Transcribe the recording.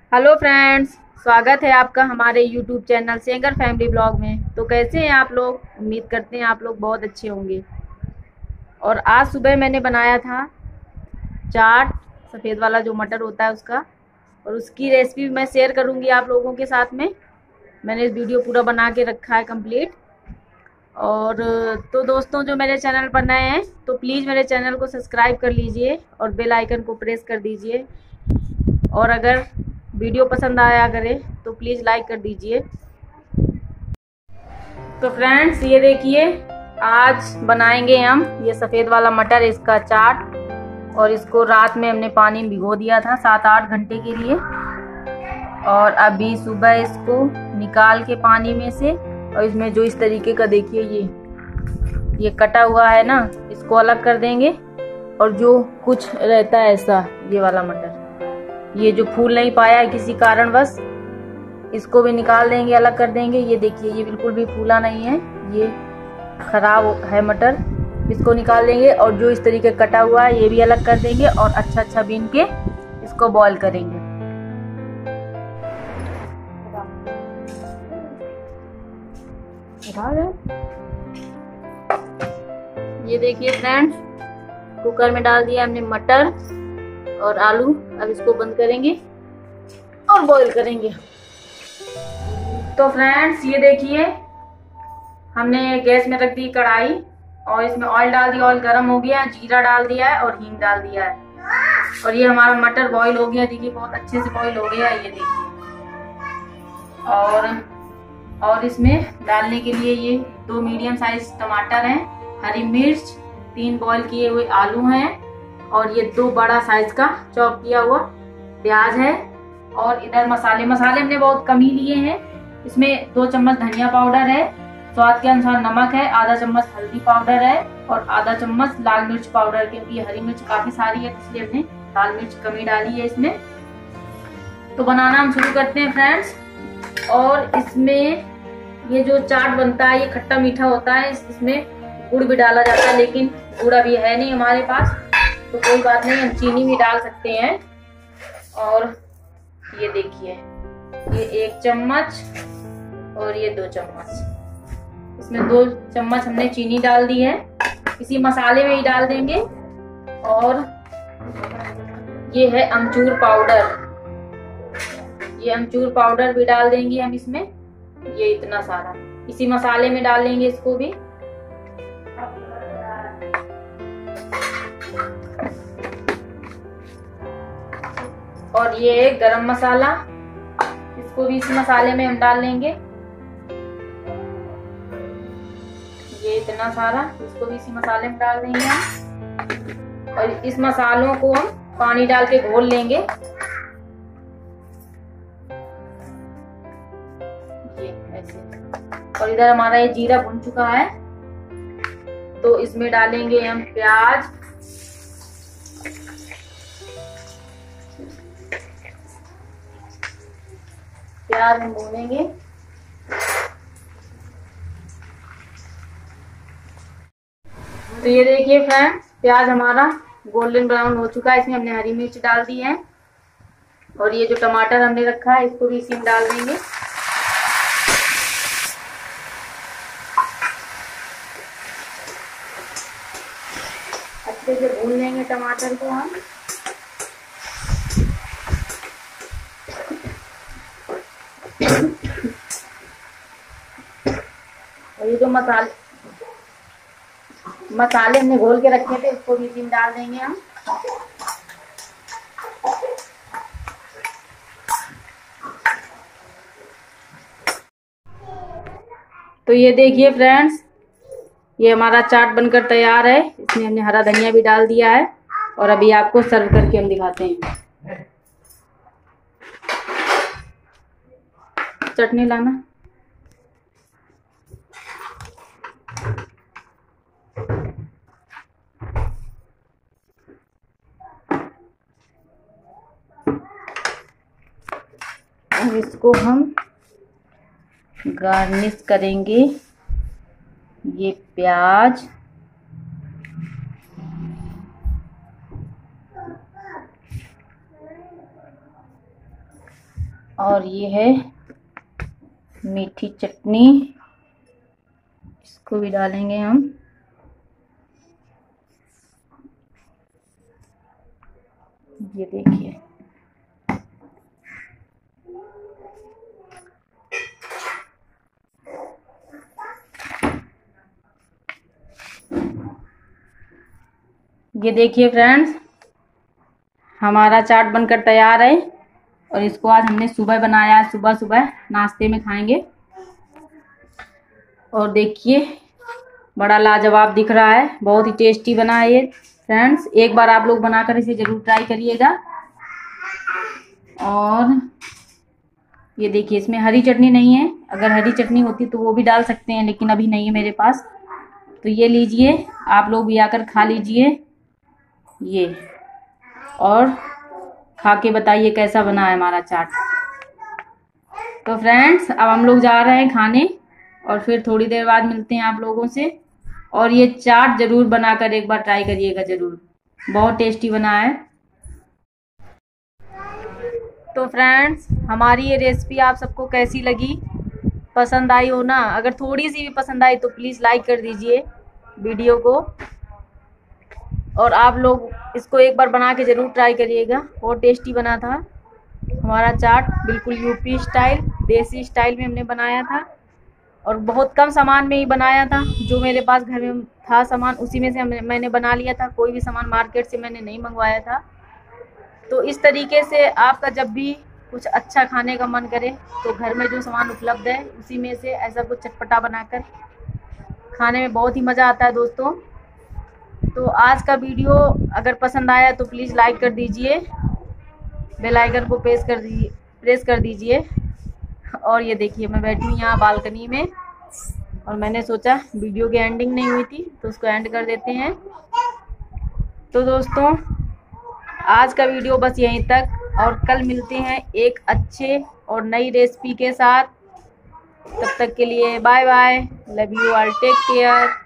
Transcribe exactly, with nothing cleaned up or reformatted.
Hello friends, स्वागत है आपका हमारे YouTube channel Sengar family blog में। तो कैसे हैं आप लोग? उम्मीद करते हैं आप लोग बहुत अच्छे होंगे। और आज सुबह मैंने बनाया था चाट, सफ़ेद वाला जो मटर होता है उसका, और उसकी रेसिपी मैं शेयर करूंगी आप लोगों के साथ में। मैंने इस वीडियो पूरा बना के रखा है कंप्लीट। और तो दोस्तों, जो मेरे चैनल पर नए हैं तो प्लीज़ मेरे चैनल को सब्सक्राइब कर लीजिए और बेल आइकन को प्रेस कर दीजिए। और अगर वीडियो पसंद आया करे तो प्लीज़ लाइक कर दीजिए। तो फ्रेंड्स, ये देखिए, आज बनाएंगे हम ये सफ़ेद वाला मटर, इसका चाट। और इसको रात में हमने पानी में भिगो दिया था सात आठ घंटे के लिए। और अभी सुबह इसको निकाल के पानी में से, और इसमें जो इस तरीके का देखिए ये ये कटा हुआ है ना, इसको अलग कर देंगे। और जो कुछ रहता है ऐसा, ये वाला मटर, ये जो फूल नहीं पाया है किसी कारणवश, इसको भी निकाल देंगे, अलग कर देंगे। ये देखिए, ये बिल्कुल भी फूला नहीं है, ये खराब है मटर, इसको निकाल देंगे। और जो इस तरीके कटा हुआ है ये भी अलग कर देंगे और अच्छा अच्छा बीन के इसको बॉईल करेंगे। ये देखिए फ्रेंड्स, कुकर में डाल दिया हमने मटर और आलू। अब इसको बंद करेंगे और बॉईल करेंगे। तो फ्रेंड्स, ये देखिए, हमने गैस में रख दी कढ़ाई और इसमें ऑयल डाल दिया। ऑयल गर्म हो गया, जीरा डाल दिया है और हींग डाल दिया है। और ये हमारा मटर बॉईल हो गया, देखिए बहुत अच्छे से बॉईल हो गया, ये देखिए। और और इसमें डालने के लिए ये दो मीडियम साइज टमाटर हैं, हरी मिर्च, तीन बॉईल किए हुए आलू हैं, और ये दो बड़ा साइज का चॉप किया हुआ प्याज है। और इधर मसाले मसाले हमने बहुत कम ही लिए हैं। इसमें दो चम्मच धनिया पाउडर है, स्वाद के अनुसार नमक है, आधा चम्मच हल्दी पाउडर है और आधा चम्मच लाल मिर्च पाउडर। क्योंकि हरी मिर्च काफी सारी है इसलिए हमने लाल मिर्च कमी डाली है इसमें। तो बनाना हम शुरू करते हैं फ्रेंड्स। और इसमें ये जो चाट बनता है ये खट्टा मीठा होता है, इसमें गुड़ भी डाला जाता है, लेकिन गुड़ अभी है नहीं हमारे पास, तो कोई बात नहीं, हम चीनी भी डाल सकते हैं। और ये देखिए, ये एक चम्मच और ये दो चम्मच, इसमें दो चम्मच हमने चीनी डाल दी है, इसी मसाले में ही डाल देंगे। और ये है अमचूर पाउडर, ये अमचूर पाउडर भी डाल देंगे हम इसमें, ये इतना सारा इसी मसाले में डाल लेंगे इसको भी। और ये गरम मसाला, इसको भी इसी मसाले में हम डाल लेंगे, ये इतना सारा, इसको भी इसी मसाले में डाल देंगे हम। और इस मसालों को हम पानी डाल के घोल लेंगे, ये ऐसे। और इधर हमारा ये जीरा भुन चुका है, तो इसमें डालेंगे हम प्याज, प्याज हम भूनेंगे। तो ये देखिए फ्रेंड्स, प्याज हमारा गोल्डन ब्राउन हो चुका है, इसमें हमने हरी मिर्च डाल दी है। और ये जो टमाटर हमने रखा है इसको भी इसी में डाल देंगे। अच्छे से भून लेंगे टमाटर को हम। और ये जो मसाले मसाले हमने घोल के रखे थे इसको भी इसी में डाल देंगे हम। तो ये देखिए फ्रेंड्स, ये हमारा चाट बनकर तैयार है, इसमें हमने हरा धनिया भी डाल दिया है। और अभी आपको सर्व करके हम दिखाते हैं। चटनी लाना। अब इसको हम गार्निश करेंगे, ये प्याज, और ये है मीठी चटनी, इसको भी डालेंगे हम। ये देखिए, ये देखिए फ्रेंड्स, हमारा चाट बनकर तैयार है। और इसको आज हमने सुबह बनाया, सुबह सुबह नाश्ते में खाएंगे। और देखिए, बड़ा लाजवाब दिख रहा है, बहुत ही टेस्टी बना है ये फ्रेंड्स। एक बार आप लोग बनाकर इसे जरूर ट्राई करिएगा। और ये देखिए, इसमें हरी चटनी नहीं है, अगर हरी चटनी होती तो वो भी डाल सकते हैं, लेकिन अभी नहीं है मेरे पास। तो ये लीजिए, आप लोग भी आकर खा लीजिए ये, और खा के बताइए कैसा बना है हमारा चाट। तो फ्रेंड्स, अब हम लोग जा रहे हैं खाने, और फिर थोड़ी देर बाद मिलते हैं आप लोगों से। और ये चाट जरूर बनाकर एक बार ट्राई करिएगा जरूर, बहुत टेस्टी बना है। तो फ्रेंड्स, हमारी ये रेसिपी आप सबको कैसी लगी, पसंद आई हो ना? अगर थोड़ी सी भी पसंद आई तो प्लीज़ लाइक कर दीजिए वीडियो को। और आप लोग इसको एक बार बना के ज़रूर ट्राई करिएगा, बहुत टेस्टी बना था हमारा चाट, बिल्कुल यूपी स्टाइल, देसी स्टाइल में हमने बनाया था। और बहुत कम सामान में ही बनाया था, जो मेरे पास घर में था सामान उसी में से मैंने बना लिया था, कोई भी सामान मार्केट से मैंने नहीं मंगवाया था। तो इस तरीके से आपका जब भी कुछ अच्छा खाने का मन करे तो घर में जो सामान उपलब्ध है उसी में से ऐसा कुछ चटपटा बनाकर खाने में बहुत ही मज़ा आता है दोस्तों। तो आज का वीडियो अगर पसंद आया तो प्लीज़ लाइक कर दीजिए, बेल आइकन को प्रेस कर दीजिए प्रेस कर दीजिए। और ये देखिए, मैं बैठी हूँ यहाँ बालकनी में, और मैंने सोचा वीडियो की एंडिंग नहीं हुई थी तो उसको एंड कर देते हैं। तो दोस्तों, आज का वीडियो बस यहीं तक, और कल मिलते हैं एक अच्छे और नई रेसिपी के साथ। तब तक के लिए bye bye, love you all, take care.